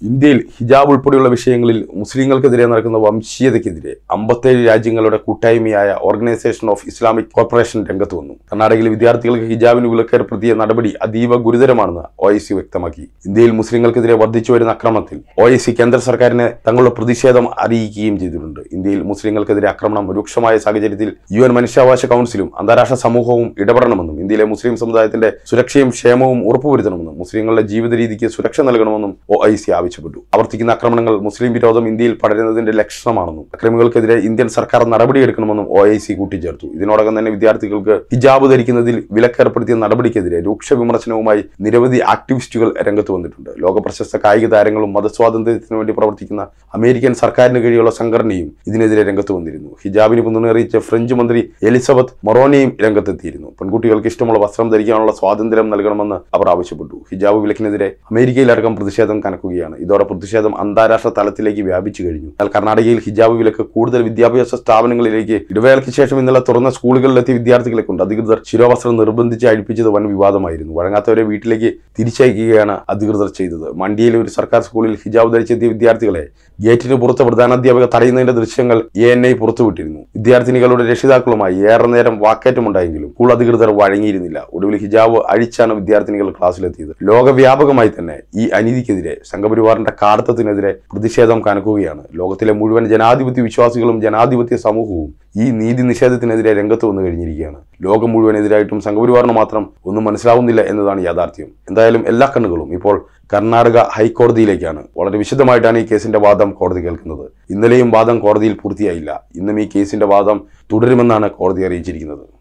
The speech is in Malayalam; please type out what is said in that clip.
ഇന്ത്യയിൽ ഹിജാബ് ഉൾപ്പെടെയുള്ള വിഷയങ്ങളിൽ മുസ്ലിങ്ങൾക്കെതിരെ നടക്കുന്ന വംശീയതയ്ക്കെതിരെ 57 രാജ്യങ്ങളുടെ കൂട്ടായ്മയായ ഓർഗനൈസേഷൻ ഓഫ് ഇസ്ലാമിക് കോർപ്പറേഷൻ രംഗത്ത് വന്നു. കർണാടകയിലെ വിദ്യാർത്ഥികൾക്ക് ഹിജാബിന് വിലക്കേർപ്പെടുത്തിയ നടപടി അതീവ ഗുരുതരമാണെന്ന് OIC വ്യക്തമാക്കി. ഇന്ത്യയിൽ മുസ്ലിങ്ങൾക്കെതിരെ വർദ്ധിച്ചു വരുന്ന അക്രമത്തിൽ OIC കേന്ദ്ര സർക്കാരിനെ തങ്ങളുടെ പ്രതിഷേധം അറിയിക്കുകയും ചെയ്തിട്ടുണ്ട്. ഇന്ത്യയിൽ മുസ്ലിങ്ങൾക്കെതിരെ ആക്രമണം രൂക്ഷമായ സാഹചര്യത്തിൽ UN മനുഷ്യാവകാശ കൗൺസിലും അന്താരാഷ്ട്ര സമൂഹവും ഇടപെടണമെന്നും ഇന്ത്യയിലെ മുസ്ലിം സമുദായത്തിന്റെ സുരക്ഷയും ക്ഷേമവും ഉറപ്പുവരുത്തണമെന്നും മുസ്ലിങ്ങളുടെ ജീവിത രീതിക്ക് സുരക്ഷ നൽകണമെന്നും OIC ആവശ്യപ്പെട്ടു. ആവർത്തിക്കുന്ന ആക്രമണങ്ങൾ മുസ്ലിം വിരോധം ഇന്ത്യയിൽ പടരുന്നതിന്റെ ലക്ഷണമാണെന്നും അക്രമികൾക്കെതിരെ ഇന്ത്യൻ സർക്കാർ നടപടിയെടുക്കണമെന്നും OIC കൂട്ടിച്ചേർത്തു. ഇതിനോടകം തന്നെ വിദ്യാർത്ഥികൾക്ക് ഹിജാബ് ധരിക്കുന്നതിൽ വിലക്കേർപ്പെടുത്തിയ നടപടിക്കെതിരെ രൂക്ഷ വിമർശനവുമായി നിരവധി ആക്ടിവിസ്റ്റുകൾ രംഗത്ത് വന്നിട്ടുണ്ട്. ലോക പ്രശസ്ത കായിക താരങ്ങളും മതസ്വാതന്ത്ര്യത്തിനു വേണ്ടി പ്രവർത്തിക്കുന്ന അമേരിക്കൻ സർക്കാരിന് കീഴിലുള്ള സംഘടനയും ഇതിനെതിരെ രംഗത്ത് വന്നിരുന്നു. ഹിജാബിന് പിന്തുണയറിയിച്ച ഫ്രഞ്ച് മന്ത്രി എലിസബത്ത് മൊറോണിയും രംഗത്തെത്തിയിരുന്നു. പെൺകുട്ടികൾക്ക് ഇഷ്ടമുള്ള വസ്ത്രം ധരിക്കാനുള്ള സ്വാതന്ത്ര്യം നൽകണമെന്ന് അവർ ആവശ്യപ്പെട്ടു. ഹിജാബ് വിലക്കിനെതിരെ അമേരിക്കയിലടക്കം പ്രതിഷേധം കനക്കുകയാണ്. ഇതോടെ പ്രതിഷേധം അന്താരാഷ്ട്ര തലത്തിലേക്ക് വ്യാപിച്ചു കഴിഞ്ഞു. എന്നാൽ കർണാടകയിൽ ഹിജാബ് വിലക്ക് കൂടുതൽ വിദ്യാഭ്യാസ സ്ഥാപനങ്ങളിലേക്ക് ഇടവേളയ്ക്ക് ശേഷം ഇന്നലെ തുറന്ന സ്കൂളുകളിലെത്തിയ വിദ്യാർത്ഥികളെ കൊണ്ട് അധികൃതർ ശിരോവസ്ത്രം നിർബന്ധിച്ച് അഴിപ്പിച്ചത് വൻ വിവാദമായിരുന്നു. വഴങ്ങാത്തവരെ വീട്ടിലേക്ക് തിരിച്ചയക്കുകയാണ് അധികൃതർ ചെയ്തത്. മണ്ഡിയിലെ ഒരു സർക്കാർ സ്കൂളിൽ ഹിജാബ് ധരിച്ചെത്തിയ വിദ്യാർത്ഥികളെ ഗേറ്റിന് പുറത്ത് പ്രധാനാധ്യാപക തടയുന്നതിന്റെ ദൃശ്യങ്ങൾ ANI പുറത്തുവിട്ടിരുന്നു. വിദ്യാർത്ഥിനികളുടെ രക്ഷിതാക്കളുമായി ഏറെ നേരം വാക്കേറ്റമുണ്ടായെങ്കിലും സ്കൂൾ അധികൃതർ വഴങ്ങിയിരുന്നില്ല. ഒടുവിൽ ഹിജാബ് അഴിച്ചാണ് വിദ്യാർത്ഥിനികൾ ക്ലാസ്സിലെത്തിയത്. ലോകവ്യാപകമായി തന്നെ ഈ അനീതിക്കെതിരെ സംഘപരിവാറിന്റെ കാടത്തത്തിനെതിരെ പ്രതിഷേധം കനക്കുകയാണ്. ലോകത്തിലെ മുഴുവൻ ജനാധിപത്യ വിശ്വാസികളും ജനാധിപത്യ സമൂഹവും ഈ നീതി നിഷേധത്തിനെതിരെ രംഗത്ത് വന്നു കഴിഞ്ഞിരിക്കുകയാണ്. ലോകം മുഴുവൻ എതിരായിട്ടും സംഘപരിവാറിന് മാത്രം ഒന്നും മനസ്സിലാവുന്നില്ല എന്നതാണ് യാഥാർത്ഥ്യം. എന്തായാലും എല്ലാ കണ്ണുകളും ഇപ്പോൾ കർണാടക ഹൈക്കോടതിയിലേക്കാണ്. വളരെ വിശദമായിട്ടാണ് ഈ കേസിന്റെ വാദം കോടതി കേൾക്കുന്നത്. ഇന്നലെയും വാദം കോടതിയിൽ പൂർത്തിയായില്ല. ഇന്നും ഈ കേസിന്റെ വാദം തുടരുമെന്നാണ് കോടതി അറിയിച്ചിരിക്കുന്നത്.